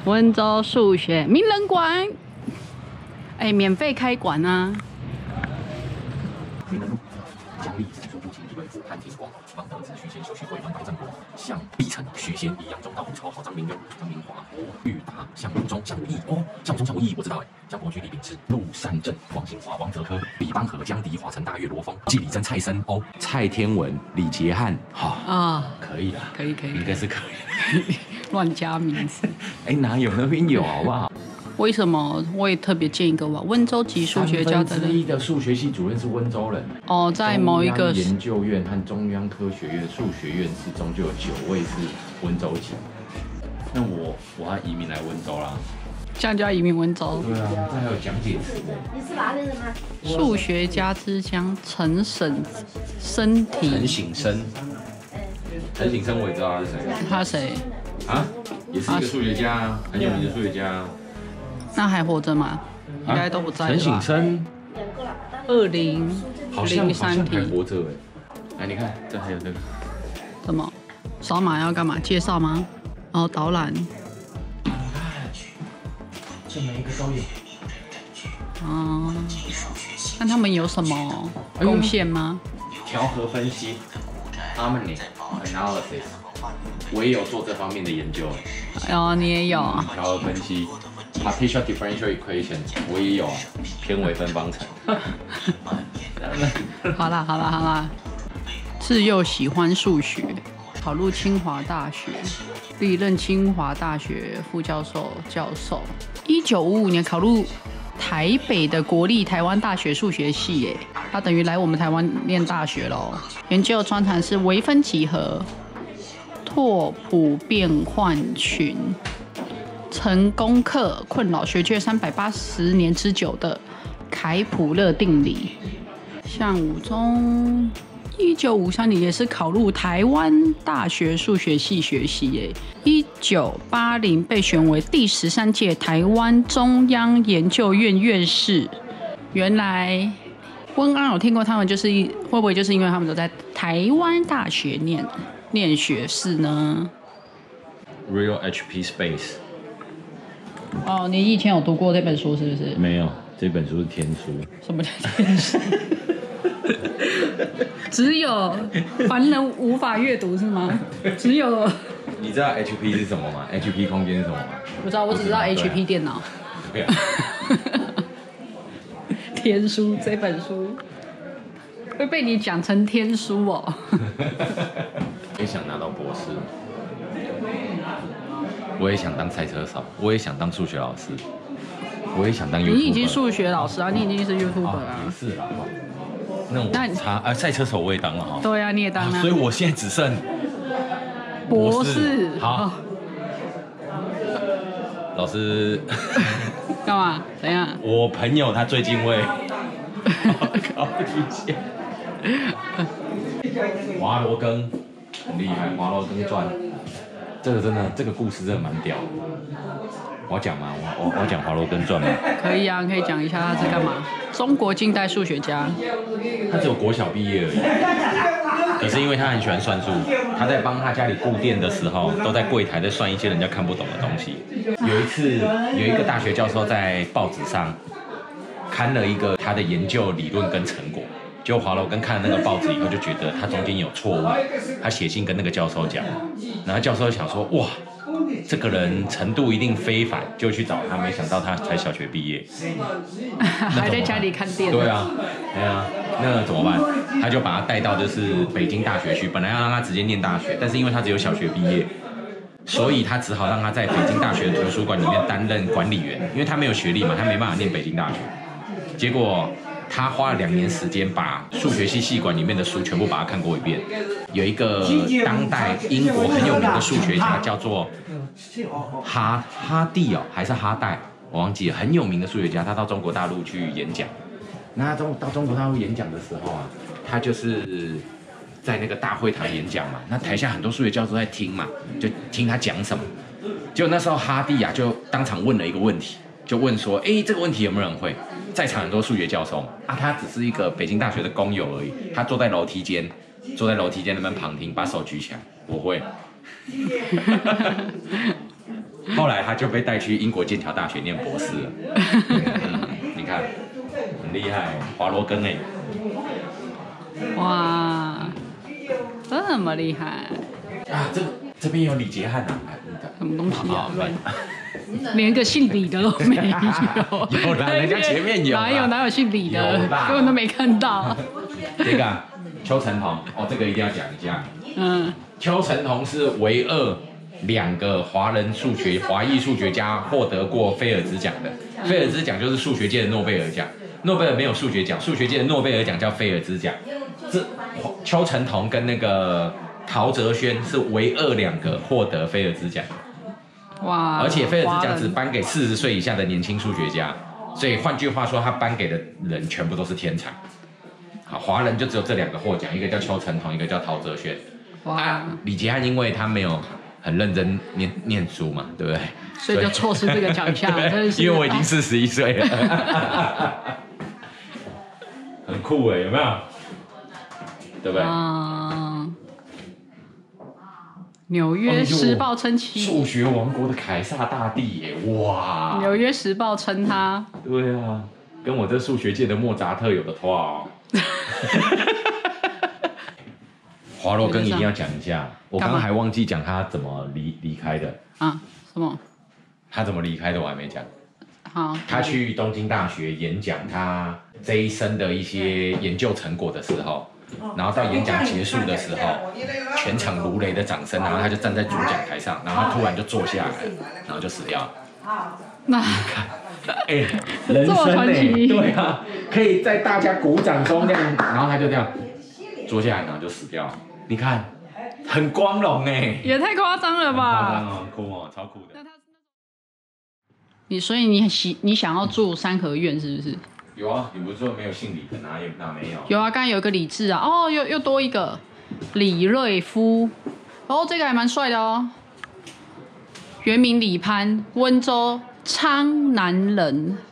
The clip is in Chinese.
温州数学名人馆，哎，免费开馆啊！ 名人录奖励子孙不仅一本富潘天光，王德子、许仙、修学会、王白正国、向碧晨、许仙、李阳中、赵虎超、张明渊、张明华、玉达、向武忠、向武义哦，向武忠、向武义我知道哎，江国军、李秉志、陆善正、王新华、王泽科、李邦和、江迪、华晨、大岳、罗峰、季礼珍、蔡森哦，蔡天文、李杰汉，好啊，可以啦， 可以， 应该是可以。 乱加名字。 哎，哪有那边有好不好？ 为什么我也特别建一个吧？温州籍数学家的 1/3的数学系主任是温州人哦，在某一个中央研究院和中央科学院数学院士中就有9位是温州籍。那我要移民来温州啦， 这样就要移民温州。 对啊，这还有讲解词呢。 你是哪里人吗？ 数学家之乡陈省身体。 陈省生，陈省生我也知道他是谁。 他谁？ 啊，也是一个数学家啊，很有名的数学家啊。 那还活着吗？应该都不在了吧。 陈省生 2003 好像还题。 活着哎。来，你看，这还有这个。 什么？扫码要干嘛？介绍吗？哦，导览。 这每一个都有。 哦，那他们有什么贡献吗？ 调和分析 （harmonic analysis），我也有做这方面的研究。 哦，你也有。 调和分析 （partial differential equation） 我也有啊，偏微分方程。 好啦，自幼喜欢数学，考入清华大学，历任清华大学副教授、教授。1955年考入台北的国立台湾大学数学系，耶，他等于来我们台湾念大学喽。研究专长是微分几何、拓扑变换群、成功课困扰学界380年之久的凯普勒定理。像武忠1953年也是考入台湾大学数学系学习耶。1980被选为第13届台湾中央研究院院士。原来温安有听过他们，就是会不会就是因为他们都在台湾大学念学士呢 ？Real HP Space。 哦，你以前有读过这本书是不是？ 没有，这本书是天书。 什么叫天书？只有凡人无法阅读是吗？只有你知道 HP 是什么吗 ？HP 空间是什么吗？ 不知道，我只知道 HP 电脑。 对啊。 天书这本书会被你讲成天书哦。 也想拿到博士，我也想当赛车手，我也想当数学老师，我也想当 YouTuber。 你已经数学老师啊，你已经是 YouTuber 啊。 是啊。那我赛车手我也当了哈。 对啊，你也当了。 所以我现在只剩博士。 好。老师。 干嘛？怎样？ 我朋友他最近会考一下华罗庚，很厉害，华罗庚传，这个真的，这个故事真的蛮屌的。我要讲吗？我要讲华罗庚传吗？ 可以啊，可以讲一下他是干嘛？中国近代数学家。 他只有国小毕业而已，可是因为他很喜欢算数，他在帮他家里顾店的时候，都在柜台在算一些人家看不懂的东西。有一次，有一个大学教授在报纸上刊了一个他的研究理论跟成果，结果华罗庚看了那个报纸以后，就觉得他中间有错误，他写信跟那个教授讲，然后教授想说，哇，这个人程度一定非凡，就去找他，没想到他才小学毕业， 还在家里看电脑。 对啊，对啊，那怎么办？他就把他带到就是北京大学去，本来要让他直接念大学，但是因为他只有小学毕业，所以他只好让他在北京大学图书馆里面担任管理员，因为他没有学历嘛，他没办法念北京大学。结果他花了2年时间，把数学系系馆里面的书全部把它看过一遍。有一个当代英国很有名的数学家叫做哈蒂哦，还是哈代，我忘记了，很有名的数学家，他到中国大陆去演讲。那他到中国大陆演讲的时候啊，他就是在那个大会堂演讲嘛，那台下很多数学教授在听嘛，就听他讲什么。结果那时候哈蒂啊，就当场问了一个问题，就问说：“哎，这个问题有没有人会？”在场很多数学教授啊，他只是一个北京大学的工友而已，他坐在楼梯间那边旁听，把手举起来，我会。后来他就被带去英国剑桥大学念博士了。你看，很厉害，华罗庚哎。 哇，这么厉害啊！这边有李杰汉啊， 什么东西啊？连个姓李的都没有。 有啦，人家前面有。 哪有姓李的？根本都没看到。 这个邱成桐哦，这个一定要讲一下。 嗯， 邱成桐是唯二2个华裔数学家获得过菲尔兹奖的。菲尔兹奖就是数学界的诺贝尔奖，诺贝尔没有数学奖，数学界的诺贝尔奖叫菲尔兹奖。这邱成桐跟那个陶哲轩是唯二2个获得菲尔兹奖。 哇！ 而且菲尔兹奖只颁给40岁以下的年轻数学家，所以换句话说，他颁给的人全部都是天才。好，华人就只有这2个获奖，一个叫邱成桐，一个叫陶哲轩。哇！李杰汉因为他没有很认真念书嘛，对不对？ 所以就错失这个奖项，真是。 因为我已经41岁了，很酷哎，有没有？对不对？ 纽约时报称其数学王国的凯撒大帝耶！哇！ 纽约时报称他。 对啊，跟我这数学界的莫扎特有的话哦。华罗庚一定要讲一下，我刚刚还忘记讲他怎么离开的啊？什么？ 他怎么离开的我还没讲。 好， 他去东京大学演讲他这一生的一些研究成果的时候，然后到演讲结束的时候，全场如雷的掌声，然后他就站在主讲台上，然后他突然就坐下来了，然后就死掉了。 那哎，人生哎，对啊，可以在大家鼓掌中这样，然后他就这样坐下来，然后就死掉了。你看，很光荣哎， 也太夸张了吧！ 夸张哦，很酷哦，超酷的。 所以你想要住3合院是不是？ 有啊，你不是说没有姓李的哪没有？ 有啊，刚才有一个李志啊，哦，又多一个李瑞夫，哦，这个还蛮帅的哦。原名李潘，温州昌南人，